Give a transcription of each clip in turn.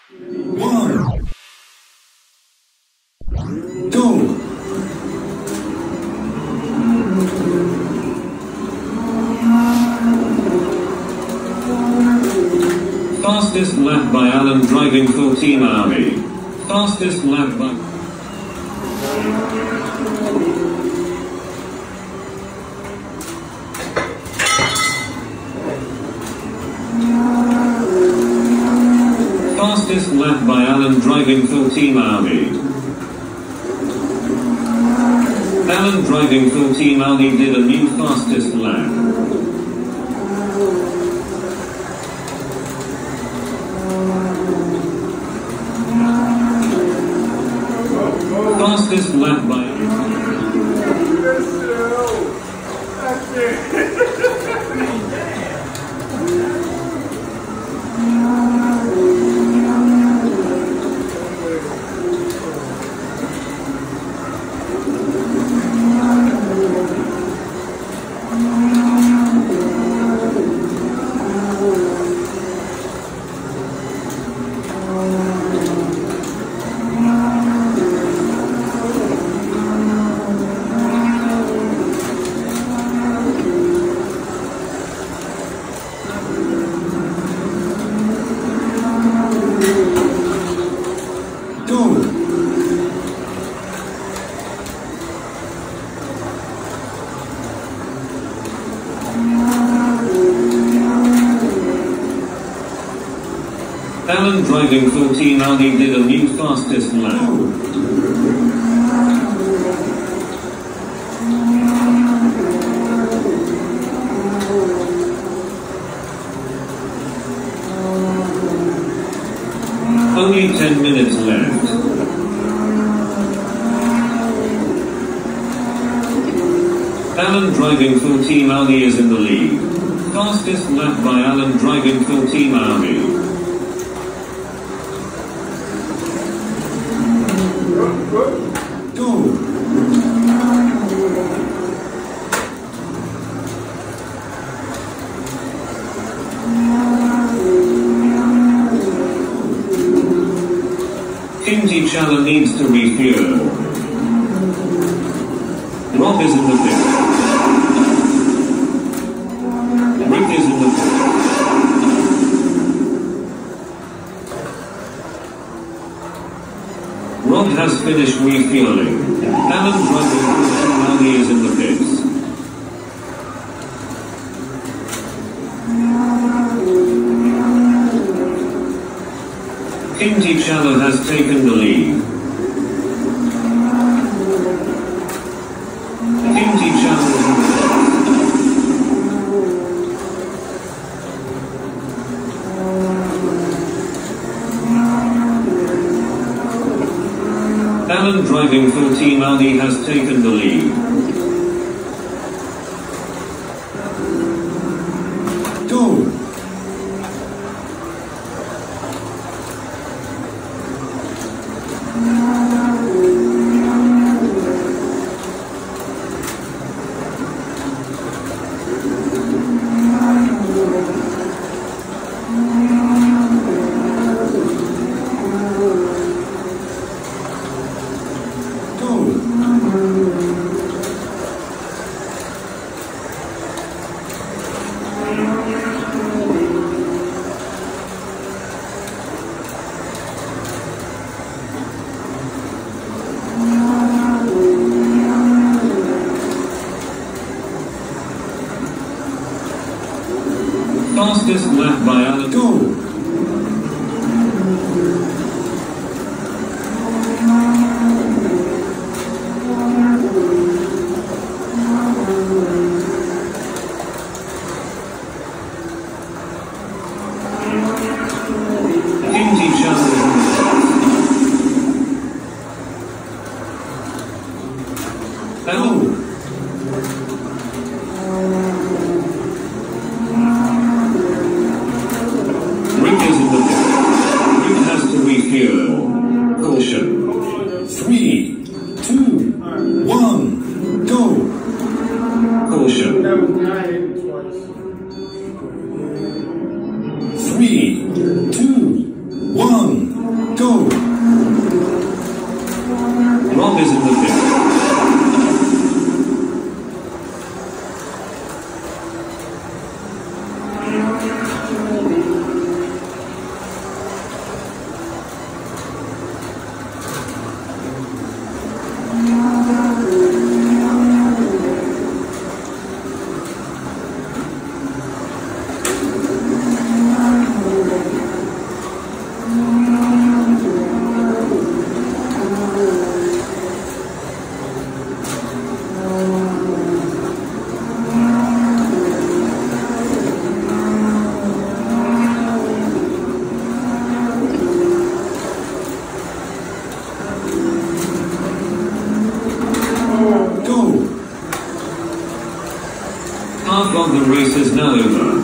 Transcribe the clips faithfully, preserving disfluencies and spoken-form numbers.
One. Go. Fastest lap by Alan driving for Team Army. Fastest lap by... Fastest lap by Alan driving for Team Army. Alan driving for Team Army did a new fastest lap. Fastest lap by... Alan driving for Team Army did a new fastest lap. Only ten minutes left. Alan driving for Team Army is in the lead. Fastest lap by Alan driving for Team Army. Go. Kimchi Chala needs to refuel. Rob is in the pit. Rick is in the pit. Rob has finished refueling. Alan driving for Team Army is in the pits. Kimchi Chala has taken the lead. Kimchi Chala is in the pits. Alan driving for Team Army has taken the lead. Go. Fastest lap by Alan. Go. Kimchi Chala is in the pits. Alan. Rick is in the pit. Rick has to refuel. Caution. Three, two, one, go. Caution. Three, two, one. is in the pit. Half of the race is now over.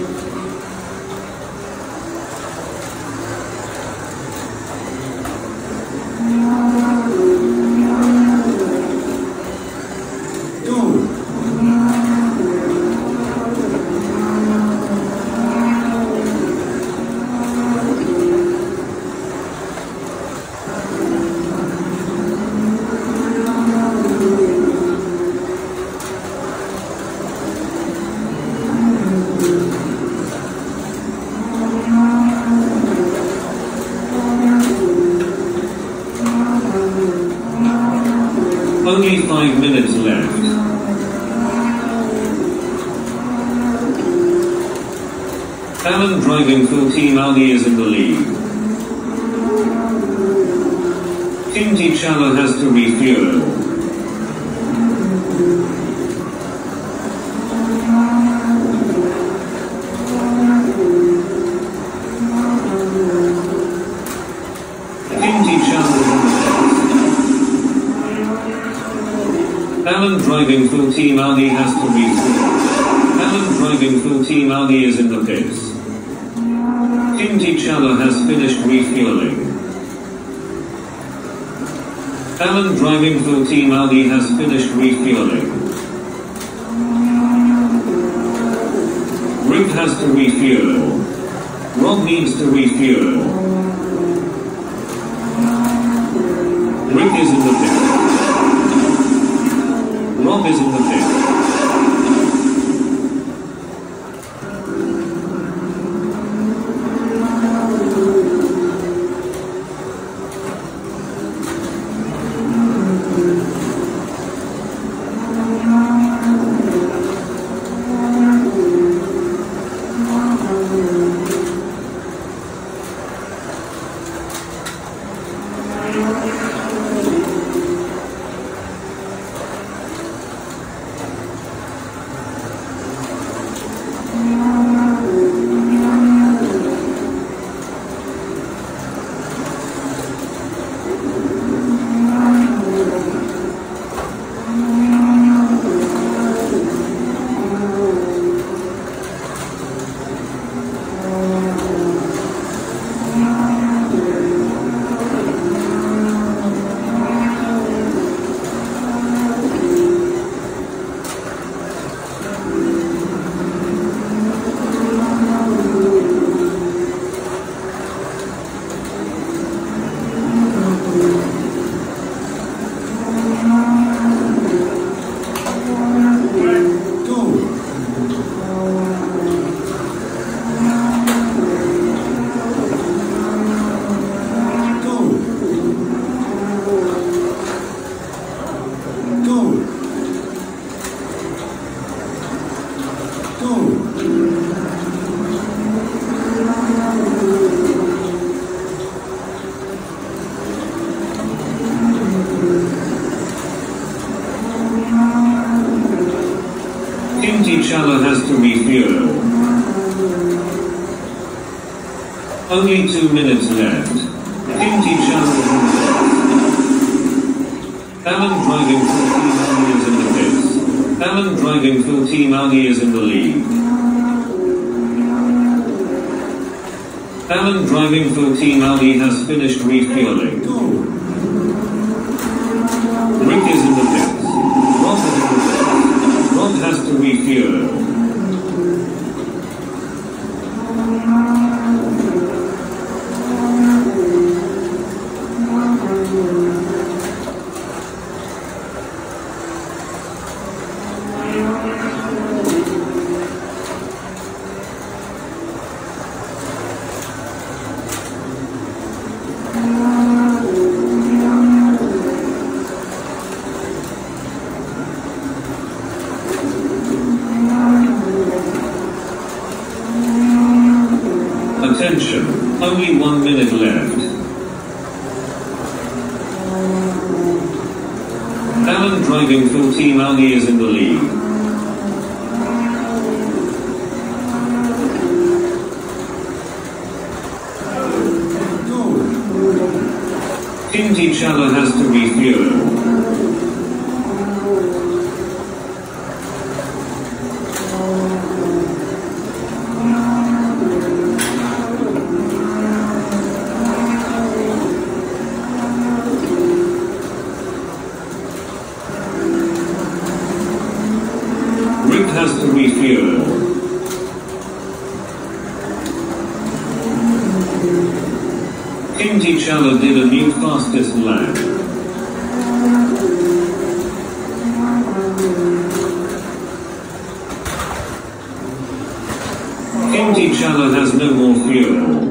Only five minutes left. Alan driving full team Audi is in the lead. Team T'Challa has to refuel. Team T'Challa is in the Alan driving full team Audi has to refuel. Alan driving full team Audi is in the pits. Team T'Challa has finished refueling. Alan driving full team Audi has finished refueling. Rick has to refuel. Rob needs to refuel. Rick is in the pit. Rob is in the pit. Team T'Challa has to refuel. Only two minutes left. Team T'Challa is in the pits. Alan driving full team Audi is in the pits. Alan driving full team Audi is in the lead. Alan driving full team Audi has finished refueling. Rick is in the pits. Rob is in the pits. Rob has to refuel. only one minute left. Alan driving for Team Audi is in the lead. Tim Chala has to refuel. Rick has to refuel. Tim Chala did a new fastest lap. Tim Chala has no more fuel.